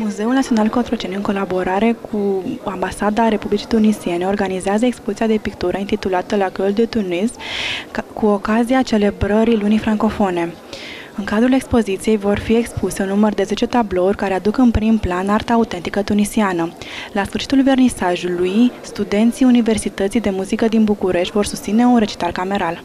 Muzeul Național Cotroceni, în colaborare cu Ambasada Republicii Tunisiene, organizează expoziția de pictură intitulată La Gueule de Tunis, cu ocazia celebrării lunii francofone. În cadrul expoziției vor fi expuse un număr de 10 tablouri care aduc în prim plan arta autentică tunisiană. La sfârșitul vernisajului, studenții Universității de Muzică din București vor susține un recital cameral.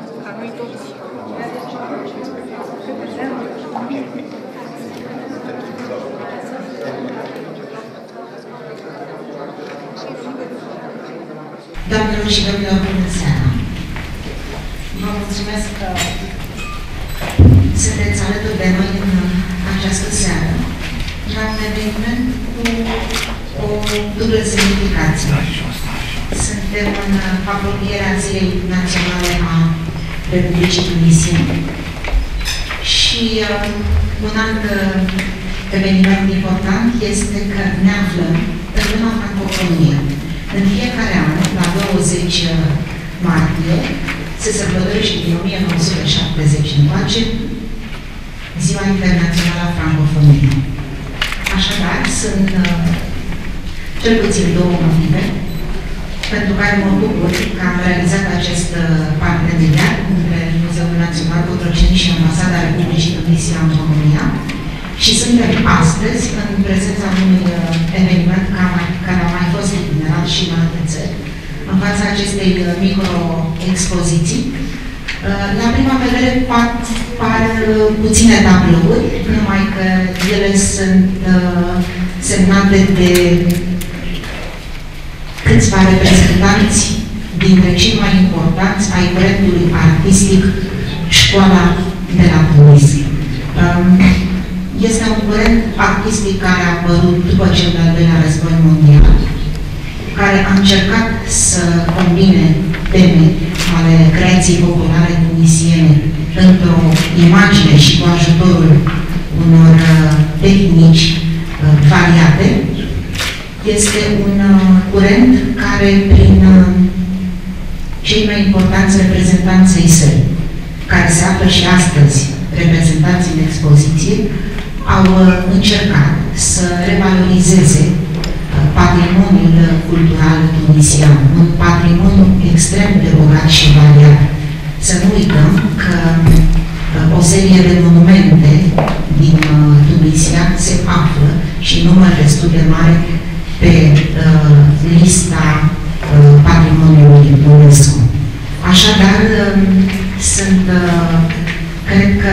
Doamnelor și domnilor, bună seara! Vă mulțumesc că sunteți alături de noi în această seară la un eveniment cu o dublă semnificație. Suntem în apropierea Zilei Naționale a Republicii Tunisiene și un alt eveniment important este că ne aflăm în luna francofonie. În fiecare an, la 20 martie, se sărbătorește din 1970 încoace Ziua Internațională a Francofoniei. Așadar, sunt cel puțin două motive pentru care mă bucur că am realizat acest parteneriat între Muzeul Național Cotroceni și Ambasada Republicii Tunisia în România și suntem astăzi în prezența unui eveniment care a mai fost itinerat și în alte țări, în fața acestei micro-expoziții. La prima vedere par puține tablouri, numai că ele sunt semnate de câțiva reprezentanți dintre cei mai importanți ai curentului artistic Școala de la Tunis. Este un curent artistic care a apărut după cel de-al doilea război mondial, care a încercat să combine teme ale creației populare tunisiene într-o imagine și cu ajutorul unor tehnici variate. Este un curent care, prin cei mai importanți reprezentanți ai săi, care se află și astăzi reprezentanți în expoziție, au încercat să revalorizeze patrimoniul cultural tunisian, un patrimoniu extrem de bogat și variat. Să nu uităm că o serie de monumente din Tunisia se află și număr destul de mare pe lista patrimoniului UNESCO. Așadar, cred că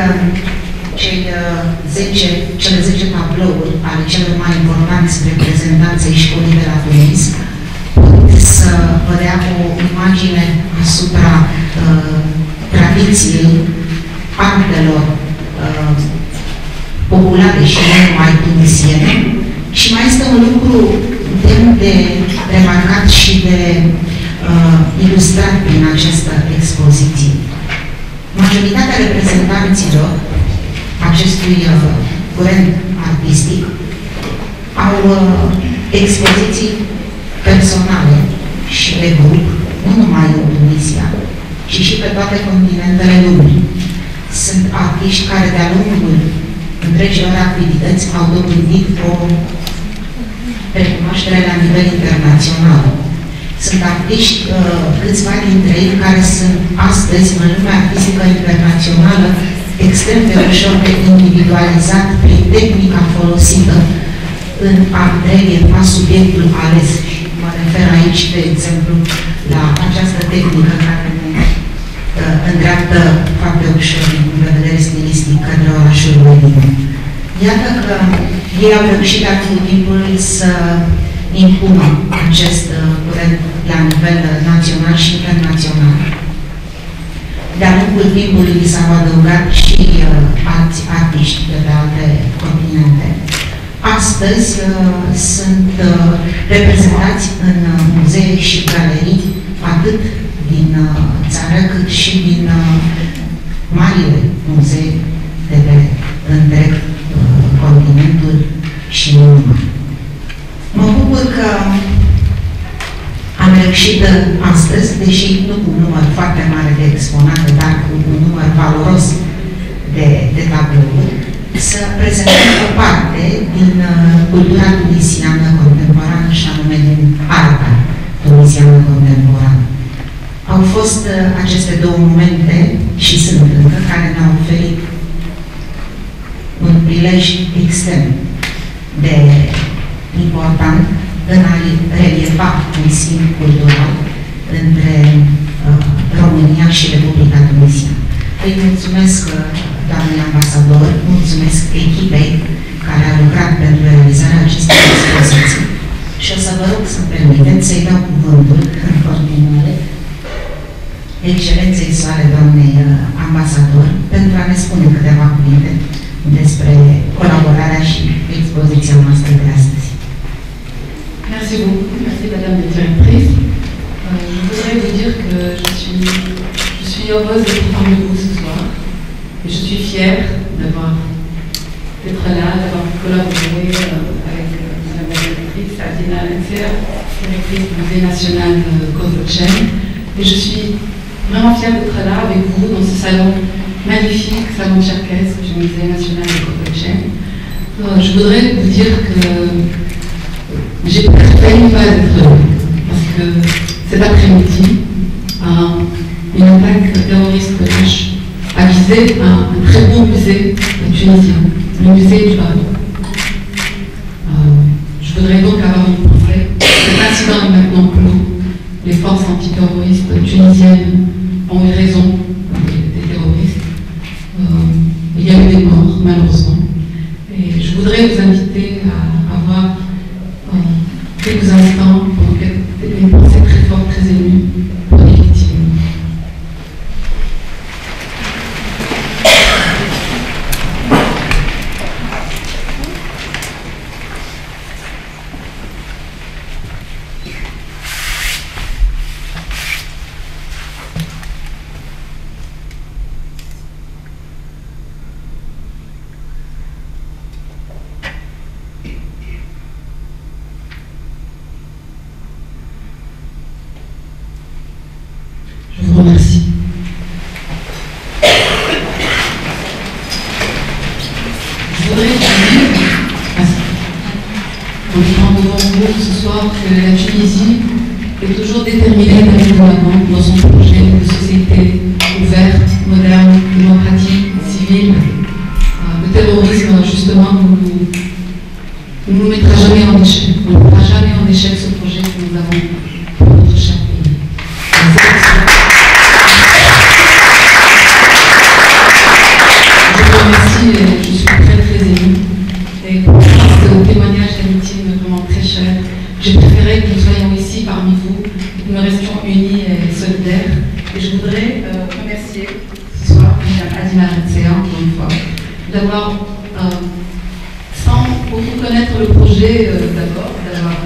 cele 10 tablouri ale celor mai importanți reprezentanți ai școlii de la Tunis pot să vă dea o imagine asupra tradiției artelor populare și mai tunisiene. Și mai este un lucru demn de remarcat și de ilustrat prin această expoziție. Majoritatea reprezentanților acestui curent artistic au expoziții personale și de grup, nu numai în Tunisia, ci și pe toate continentele lumii. Sunt artiști care de-a lungul întregilor activități au dobândit o recunoaștere la nivel internațional. Sunt artiști, câțiva dintre ei, care sunt astăzi în lumea artistică internațională extrem de ușor de individualizat prin tehnica folosită în a reliefa subiectul ales. Și mă refer aici, de exemplu, la această tehnică care ne îndreaptă foarte ușor din punct de vedere stilistic către orașul Medina. Iată că ei au reușit de-a lungul timpului să impună acest curent la nivel național și internațional. De-a lungul timpului li s-au adăugat și alți artiști de pe alte continente. Astăzi sunt reprezentați în muzee și galerii atât din țară cât și din marile muzee de pe întreg continentul și nu numai. Mă bucur că am reușit astăzi, deși nu cu un număr foarte mare de exponate, dar cu un număr valoros de tablouri, să prezentăm o parte din cultura tunisiană contemporană și anume din arta tunisiană contemporană. Au fost aceste două momente și sunt încă care ne-au oferit un prilej extrem de important în a relieva un schimb cultural între România și Republica Tunisia. Îi mulțumesc, doamnei ambasador, mulțumesc echipei care a lucrat pentru realizarea acestei expoziții și o să vă rog să-mi permiteți să-i dau cuvântul în continuare Excelenței sale, doamnei ambasador, pentru a ne spune câteva cuvinte despre colaborarea și expoziția noastră de astăzi. Merci beaucoup, merci Madame la Directrice. Je voudrais vous dire que je suis heureuse d'être parmi vous ce soir. Et je suis fière d'être là, d'avoir collaboré avec Madame la Directrice Adina Lenser, directrice du Musée national Kozlochen. Et je suis vraiment fière d'être là avec vous dans ce salon magnifique, salon tcherkesque du Musée national de Kozlochen. Je voudrais vous dire que j'ai failli pas être là, parce que cet après-midi, une attaque terroriste lâche a visé un très beau musée tunisien, le musée du Bardo. Je voudrais donc avoir une pensée. Cet incident est maintenant clos. Les forces antiterroristes tunisiennes ont eu raison des terroristes. Il y a eu des morts, malheureusement. Et je voudrais vous inviter à avoir quelques instants pour une pensée très forte, très émue pour les victimes. Je vous remercie. Je voudrais vous dire, en étant devant vous ce soir, que la Tunisie est toujours déterminée d'aller de l'avant dans son projet de société ouverte, moderne, démocratique, civile. Le terrorisme, justement, ne nous mettra jamais en échec. On ne mettra jamais en échec ce projet que nous avons pour notre cher pays. Merci, je suis très très émue. Et pour ce témoignage d'amitié vraiment très cher, j'ai préféré que nous soyons ici parmi vous, que nous restions unis et solidaires. Et je voudrais remercier ce soir Mme Adina Lenser, encore une fois, d'avoir, sans beaucoup connaître le projet d'abord, d'avoir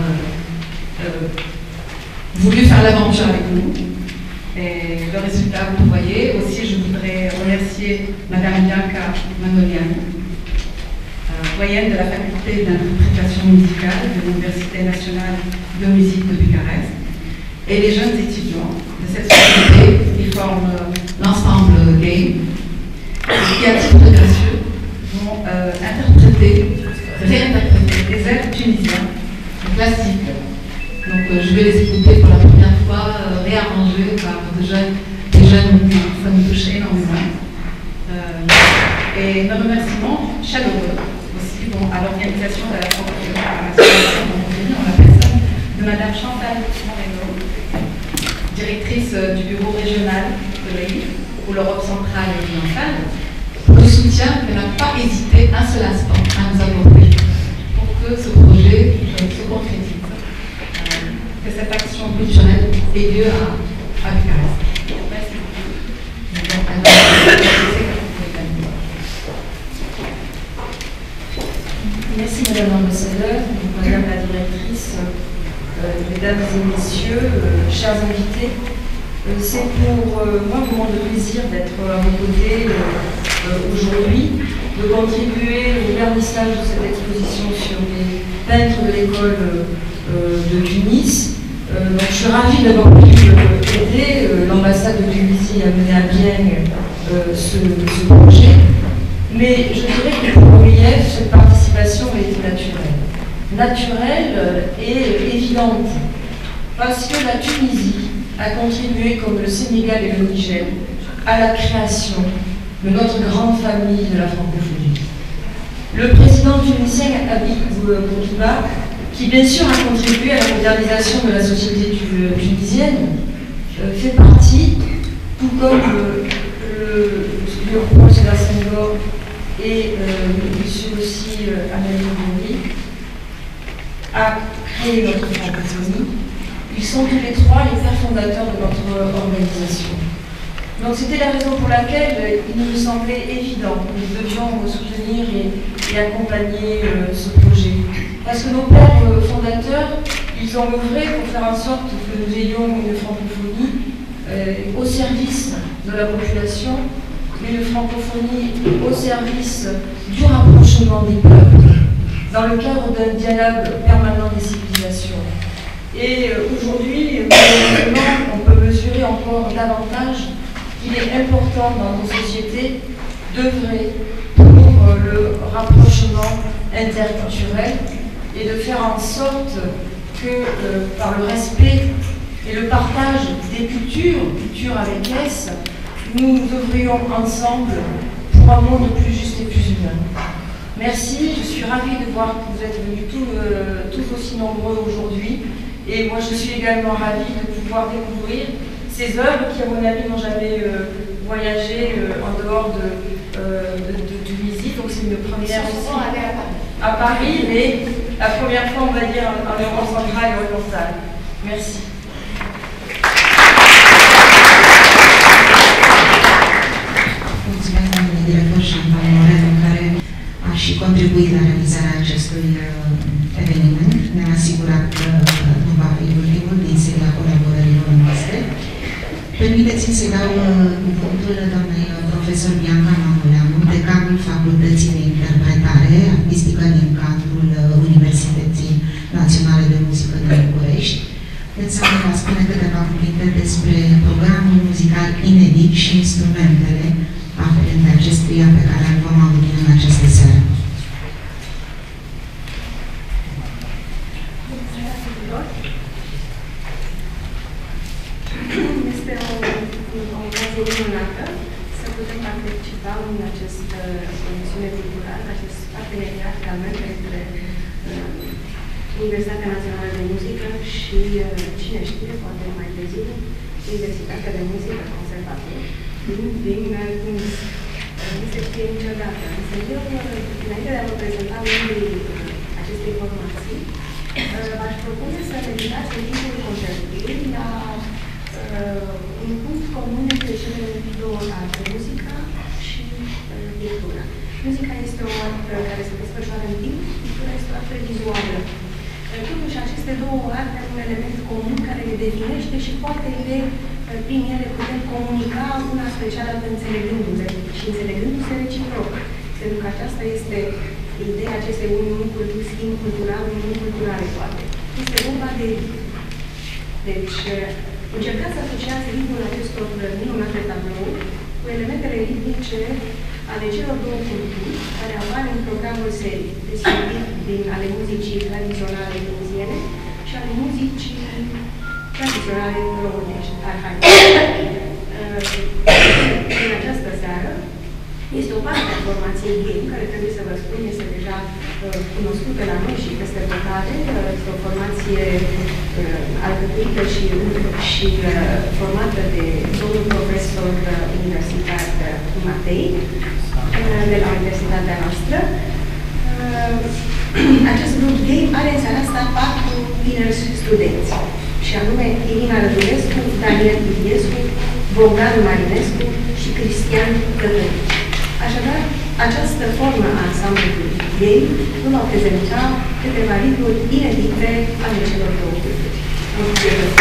voulu faire l'aventure avec nous. Et le résultat, vous le voyez. Aussi, je voudrais remercier Madame Bianca Manoliani, doyenne de la faculté d'interprétation musicale de l'Université nationale de musique de Bucarest, et les jeunes étudiants de cette société qui forment l'ensemble Game, qui, à titre gracieux, vont réinterpréter des airs tunisiens classiques. Donc je vais les écouter pour la première fois, réarrangés par des jeunes, ça me touche énormément. Et nos remerciements chaleureux aussi vont à l'organisation de la programmation en la personne de Madame Chantal Moreno, directrice du bureau régional de l'EI pour l'Europe centrale et orientale, pour le soutien qu'elle n'a pas hésité un seul instant à nous apporter pour que ce projet se concrétise. Que cette action culturelle ait lieu à Bucarest. Merci beaucoup. Merci Madame l'ambassadeur, Madame la Directrice, Mesdames et Messieurs, chers invités. C'est pour moi un moment de plaisir d'être à vos côtés aujourd'hui, de contribuer au vernissage de cette exposition sur les peintres de l'école de Tunis. Donc, je suis ravie d'avoir pu aider l'ambassade de Tunisie à mener à bien ce projet. Mais je dirais que pour l'OIF, cette participation était naturelle. Naturelle et évidente. Parce que la Tunisie a contribué, comme le Sénégal et le Niger, à la création de notre grande famille de la francophonie. Le président tunisien Habib Bourguiba, qui bien sûr a contribué à la modernisation de la société tunisienne, fait partie, tout comme le Léopold Sédar Senghor et monsieur aussi Amélie Bourguiba, a créé notre francophonie. Ils sont tous les trois les pères fondateurs de notre organisation. Donc c'était la raison pour laquelle il nous semblait évident que nous devions soutenir et accompagner ce projet. Parce que nos pères fondateurs, ils ont œuvré pour faire en sorte que nous ayons une francophonie au service de la population, mais une francophonie au service du rapprochement des peuples, dans le cadre d'un dialogue permanent des civilisations. Et aujourd'hui, malheureusement, on peut mesurer encore davantage qu'il est important dans nos sociétés d'œuvrer pour le rapprochement interculturel et de faire en sorte que, par le respect et le partage des cultures avec S, nous œuvrions ensemble pour un monde plus juste et plus humain. Merci, je suis ravie de voir que vous êtes venus tous aussi nombreux aujourd'hui. Et moi, je suis également ravie de pouvoir découvrir ces œuvres qui, à mon avis, n'ont jamais voyagé en dehors de Tunisie. Donc, c'est une première aussi à Paris, mais la première fois, on va dire, en Europe centrale et orientale. Merci. Mulțumesc, domnule director Șampan Moreno, care a și contribuit la realizarea acestui eveniment. Ne-a asigurat că nu va fi ultimul din seria colaborărilor noastre. Permiteți-mi să-i dau cuvântul doamnei profesor Bianca Mamuleanu, decanul Facultății de Interpretare Artistică din cadrul Universității Naționale de Muzică din București. Însă ne va spune câteva cuvinte despre programul muzical inedit și instrumentele aferente acestuia pe care îl vom auzi în această seară. Este o ocazie minunată să putem participa în această emisiune culturală, acest parteneriat realmente între Universitatea Națională de Muzică și, cine știe, poate mai târziu, Universitatea de Muzică Conservator din Tunis. Nu se știe niciodată. Însă eu, înainte de a vă prezenta membrii acestei formații, v-aș propune să meditați în timpul concertului la un punct comun între cele două arte, muzica și pictura. Muzica este o artă care se desfășoară în timp, pictura este o artă vizuală. Totuși, aceste două arte au un element comun care le definește și poate prin ele putem comunica una spre cealaltă înțelegându-le și înțelegându-se reciproc. Pentru că aceasta este ideea acestei unui schimb cultural, unui culturale poate. Este vorba de deci, încercați să asociați ritmul acestor minunate tablouri cu elementele ritmice ale celor două culturi care apar în programul serii, descris din ale muzicii tradiționale tuneziene și ale muzicii tradiționale românești, arhaice. În această seară este o parte a formației GAME, care trebuie să vă spun este deja cunoscută la noi și peste hotare. Este o formație alcătuită și formată de domnul profesor universitar Matei, de la universitatea noastră. Acest grup GAME are în seara asta 4 tineri studenți, și anume Irina Rădulescu, Daniel Iliescu, Bogdan Marinescu și Cristian Cătărici. Așadar, această formă a ansamblului ei nu va prezenta câteva ritmuri inedite ale celor două culturi. Mulțumesc!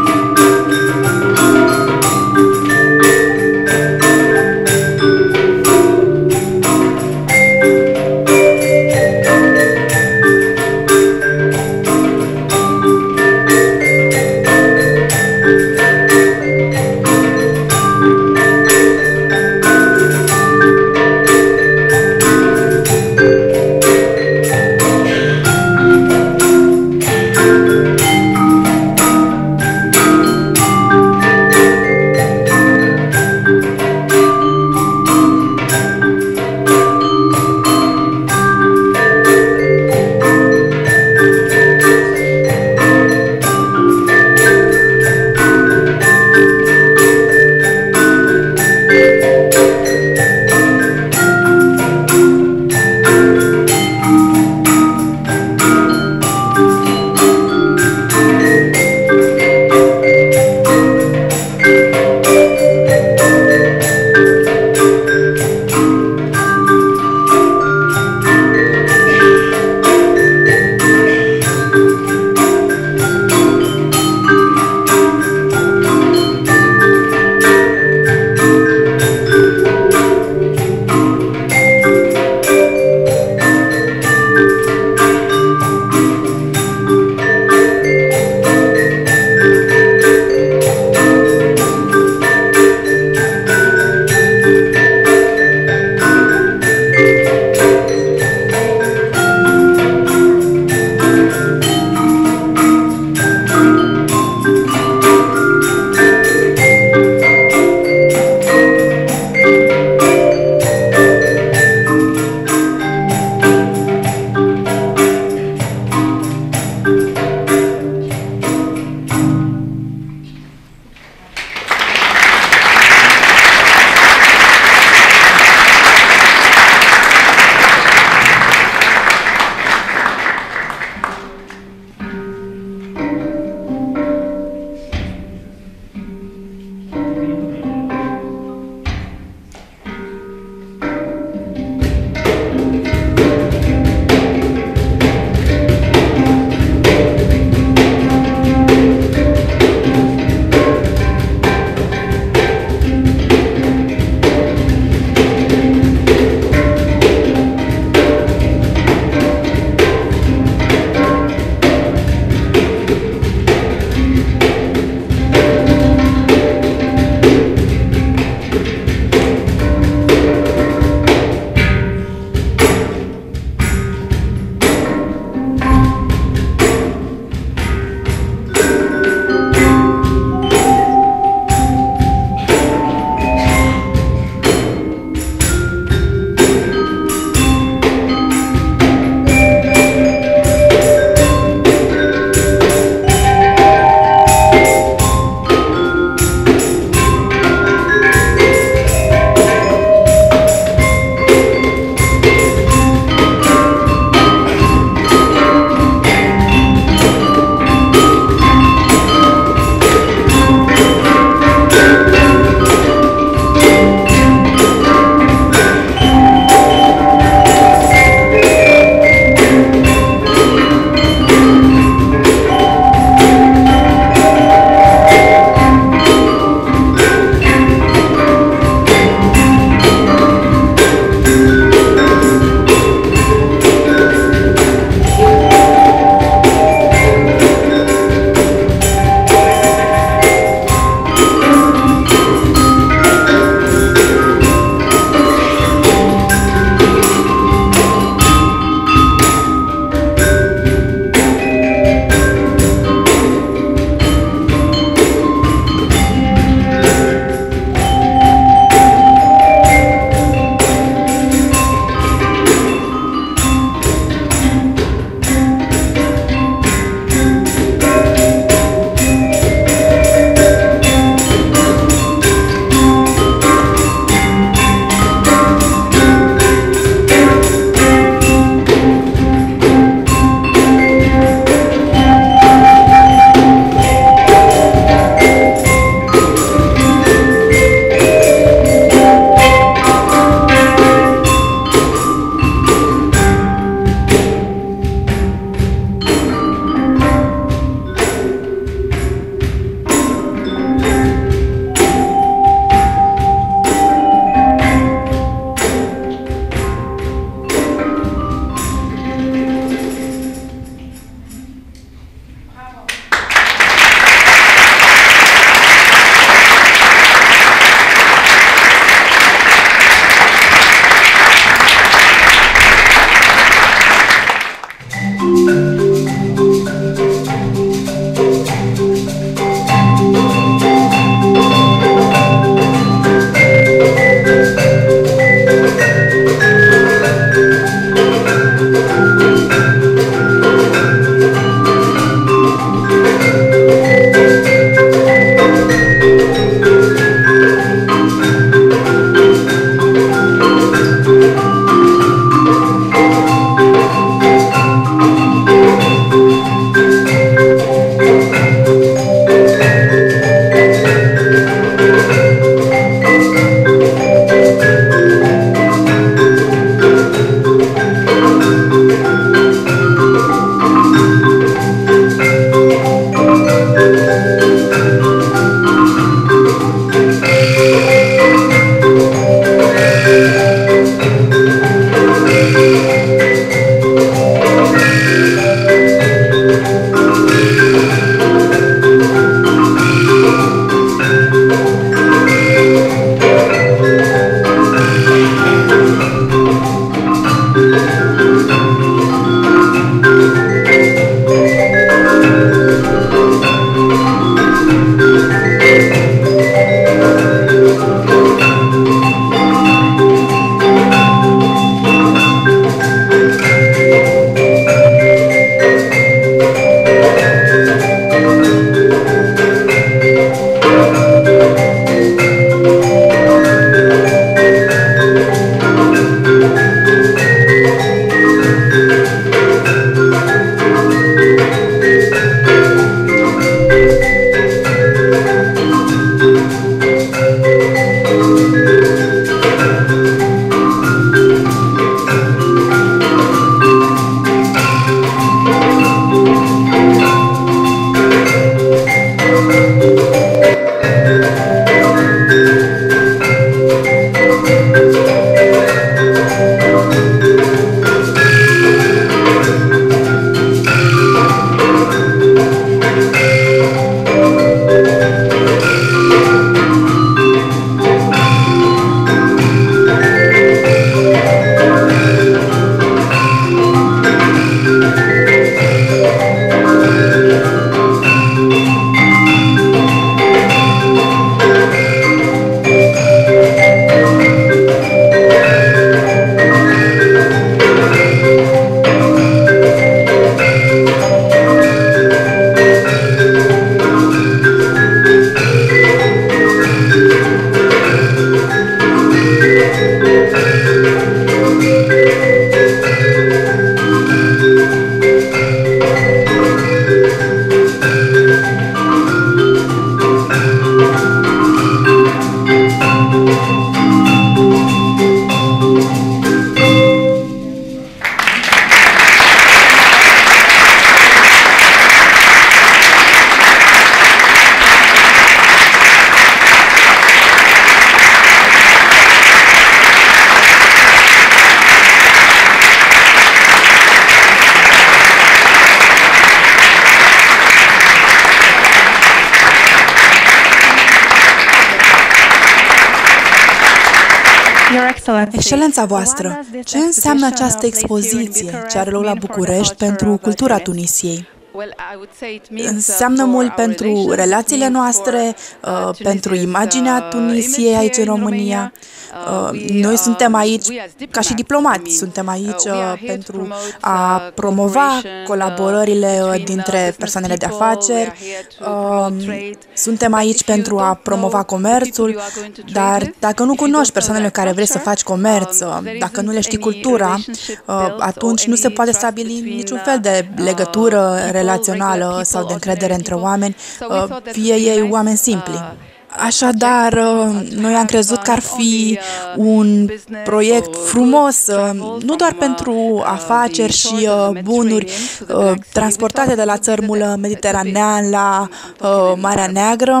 Excelența voastră, ce înseamnă această expoziție ce are loc la București pentru cultura Tunisiei? Înseamnă mult pentru relațiile noastre, pentru imaginea Tunisiei aici în România. Noi suntem aici ca și diplomați, suntem aici pentru a promova colaborările dintre persoanele de afaceri, suntem aici pentru a promova comerțul, dar dacă nu cunoști persoanele care vrei să faci comerț, dacă nu le știi cultura, atunci nu se poate stabili niciun fel de legătură relațională sau de încredere între oameni, fie ei oameni simpli. Așadar, noi am crezut că ar fi un proiect frumos, nu doar pentru afaceri și bunuri transportate de la țărmul mediteranean la Marea Neagră.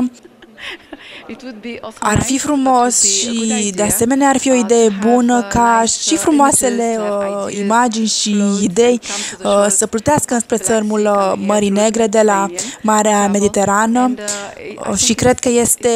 Ar fi frumos și, de asemenea, ar fi o idee bună ca și frumoasele imagini și idei să plutească înspre țărmul Mării Negre de la Marea Mediterană și cred că este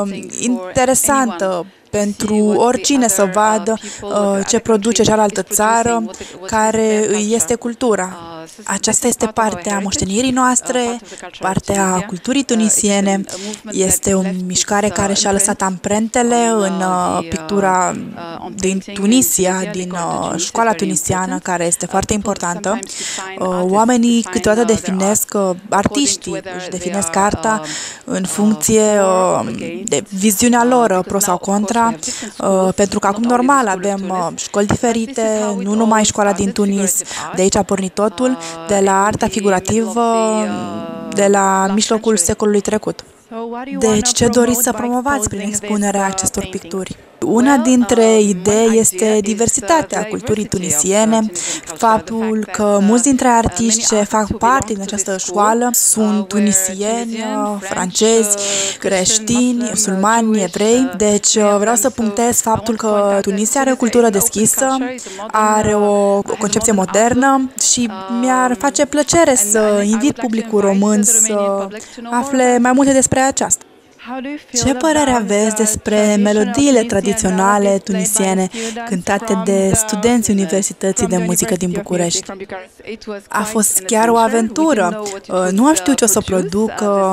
interesantă pentru oricine să vadă ce produce cealaltă țară, care este cultura. Aceasta este partea moștenirii noastre, partea culturii tunisiene. Este o mișcare care și-a lăsat amprentele în pictura din Tunisia, din școala tunisiană, care este foarte importantă. Oamenii câteodată definesc, artiștii își definesc arta în funcție de viziunea lor, pro sau contra, pentru că acum normal avem școli diferite, nu numai școala din Tunis, de aici a pornit totul, de la arta figurativă, de la mijlocul secolului trecut. Deci, ce doriți să promovați prin expunerea acestor picturi? Una dintre idei este diversitatea culturii tunisiene, faptul că mulți dintre artiști ce fac parte din această școală sunt tunisieni, francezi, creștini, musulmani, evrei. Deci vreau să punctez faptul că Tunisia are o cultură deschisă, are o concepție modernă și mi-ar face plăcere să invit publicul român să afle mai multe despre aceasta. Ce părere aveți despre melodiile tradiționale tunisiene cântate de studenții Universității de Muzică din București? A fost chiar o aventură. Nu am știut ce o să produc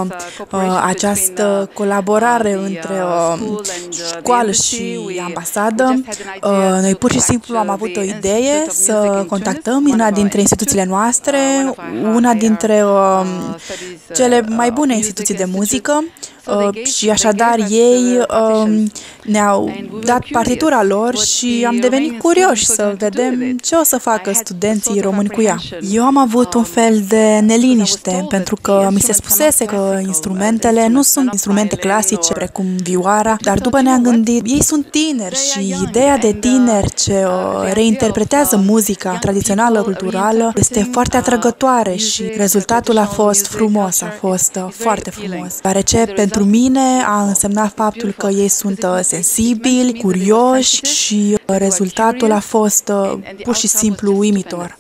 această colaborare între școală și ambasadă. Noi pur și simplu am avut o idee să contactăm una dintre instituțiile noastre, una dintre cele mai bune instituții de muzică, și așadar ei ne-au dat partitura lor și am devenit curioși să vedem ce o să facă studenții români cu ea. Eu am avut un fel de neliniște, pentru că mi se spusese că instrumentele nu sunt instrumente clasice precum vioara, dar după ne-am gândit, ei sunt tineri și ideea de tineri ce reinterpretează muzica tradițională, culturală, este foarte atrăgătoare și rezultatul a fost frumos, a fost foarte frumos. Deoarece pentru mine a însemnat faptul că ei sunt sensibili, curioși și rezultatul a fost pur și simplu uimitor.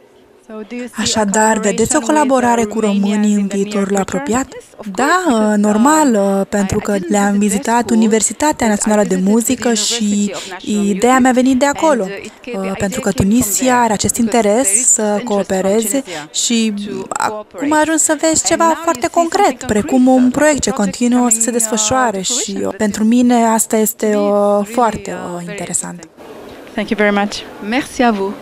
Așadar, vedeți o colaborare cu românii în viitorul apropiat? Da, normal, pentru că le-am vizitat Universitatea Națională de Muzică și ideea mi-a venit de acolo, pentru că Tunisia are acest interes să coopereze și acum a ajuns să vezi ceva foarte concret, precum un proiect ce continuă să se desfășoare și pentru mine asta este foarte interesant. Thank you very much. Merci à vous.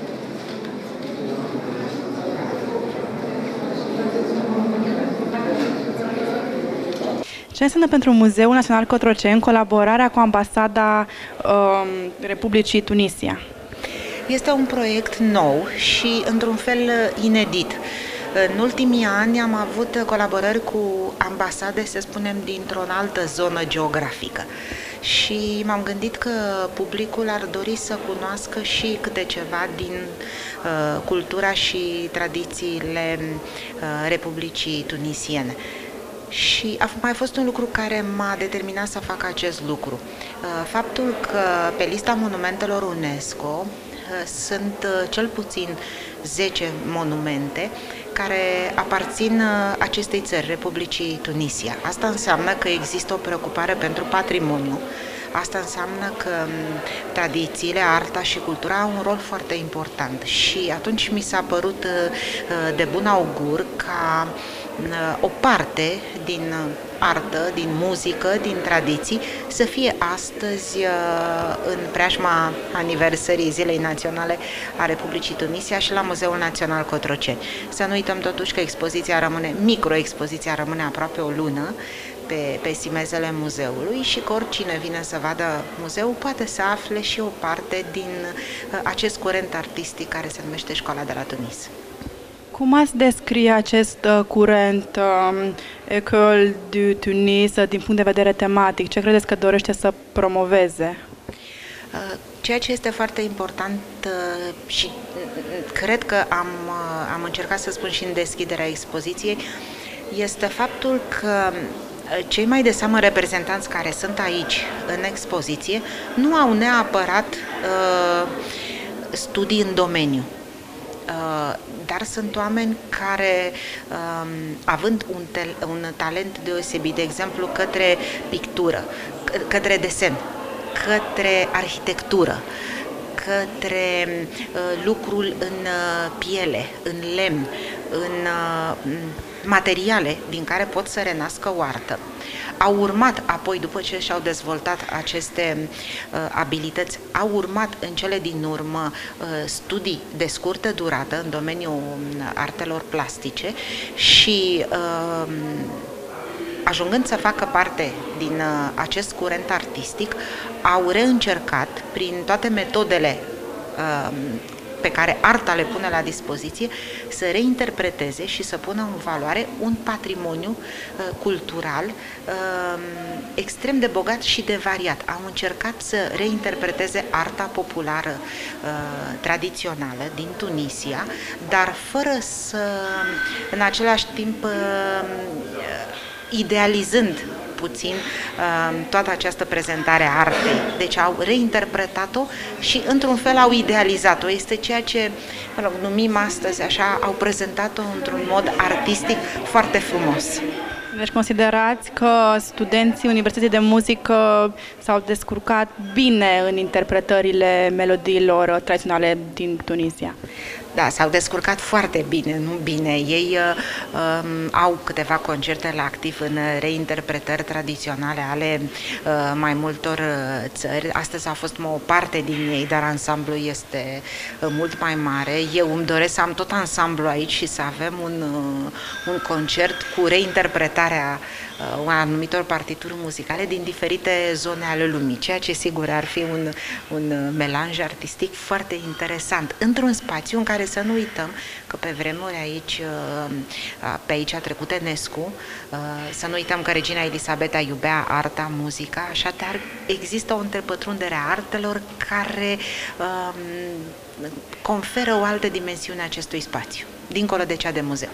Ce înseamnă pentru Muzeul Național Cotroceni colaborarea cu Ambasada Republicii Tunisia? Este un proiect nou și, într-un fel, inedit. În ultimii ani am avut colaborări cu ambasade, să spunem, dintr-o altă zonă geografică. Și m-am gândit că publicul ar dori să cunoască și câte ceva din cultura și tradițiile Republicii Tunisiene. Și a mai fost un lucru care m-a determinat să fac acest lucru. Faptul că pe lista monumentelor UNESCO sunt cel puțin 10 monumente care aparțin acestei țări, Republicii Tunisia. Asta înseamnă că există o preocupare pentru patrimoniu. Asta înseamnă că tradițiile, arta și cultura au un rol foarte important și atunci mi s-a părut de bun augur ca o parte din artă, din muzică, din tradiții să fie astăzi în preajma aniversării Zilei Naționale a Republicii Tunisia și la Muzeul Național Cotroceni. Să nu uităm totuși că expoziția rămâne, microexpoziția rămâne aproape o lună pe simezele muzeului și că oricine vine să vadă muzeul poate să afle și o parte din acest curent artistic care se numește Școala de la Tunis. Cum ați descrie acest curent École du Tunis din punct de vedere tematic? Ce credeți că dorește să promoveze? Ceea ce este foarte important și cred că am încercat să spun și în deschiderea expoziției este faptul că cei mai de seamă reprezentanți care sunt aici în expoziție nu au neapărat studii în domeniu. Dar sunt oameni care, având un talent deosebit, de exemplu, către pictură, către desen, către arhitectură, către lucrul în piele, în lemn, în materiale din care pot să renască o artă. Au urmat apoi, după ce și-au dezvoltat aceste abilități, au urmat în cele din urmă studii de scurtă durată în domeniul artelor plastice și ajungând să facă parte din acest curent artistic, au reîncercat prin toate metodele pe care arta le pune la dispoziție, să reinterpreteze și să pună în valoare un patrimoniu cultural extrem de bogat și de variat. Au încercat să reinterpreteze arta populară tradițională din Tunisia, dar fără să, în același timp, idealizând puțin toată această prezentare a artei. Deci au reinterpretat-o și într-un fel au idealizat-o. Este ceea ce numim astăzi așa, au prezentat-o într-un mod artistic foarte frumos. Deci considerați că studenții Universității de Muzică s-au descurcat bine în interpretările melodiilor tradiționale din Tunisia? Da, s-au descurcat foarte bine, nu bine. Ei au câteva concerte la activ în reinterpretări tradiționale ale mai multor țări. Astăzi a fost o parte din ei, dar ansamblul este mult mai mare. Eu îmi doresc să am tot ansamblu aici și să avem un concert cu reinterpretarea anumitor partituri muzicale din diferite zone ale lumii, ceea ce sigur ar fi un melanj artistic foarte interesant, într-un spațiu în care să nu uităm că pe vremuri aici, pe aici a trecut Enescu, să nu uităm că regina Elisabeta iubea arta, muzica, așadar există o întrepătrundere a artelor care conferă o altă dimensiune acestui spațiu, dincolo de cea de muzeu.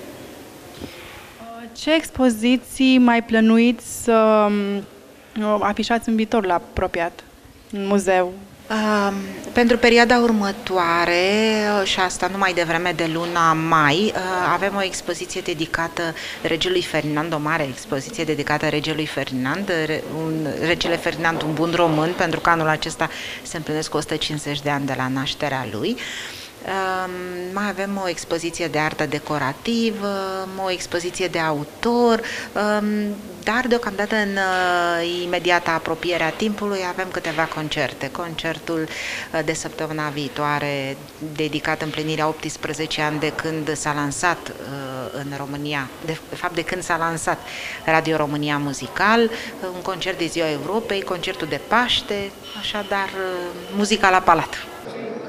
Ce expoziții mai plănuiți să afișați în viitor la apropiat, în muzeu? Pentru perioada următoare, și asta numai devreme de luna mai, avem o expoziție dedicată regelui Ferdinand, o mare expoziție dedicată regelui Ferdinand, regele Ferdinand, un bun român, pentru că anul acesta se împlinesc 150 de ani de la nașterea lui. Mai avem o expoziție de artă decorativă, o expoziție de autor, dar deocamdată în imediata apropiere a timpului avem câteva concerte. Concertul de săptămâna viitoare dedicat împlinirea 18 ani de când s-a lansat în România, de fapt de când s-a lansat Radio România Muzical, un concert de Ziua Europei, concertul de Paște, așadar muzica la palat.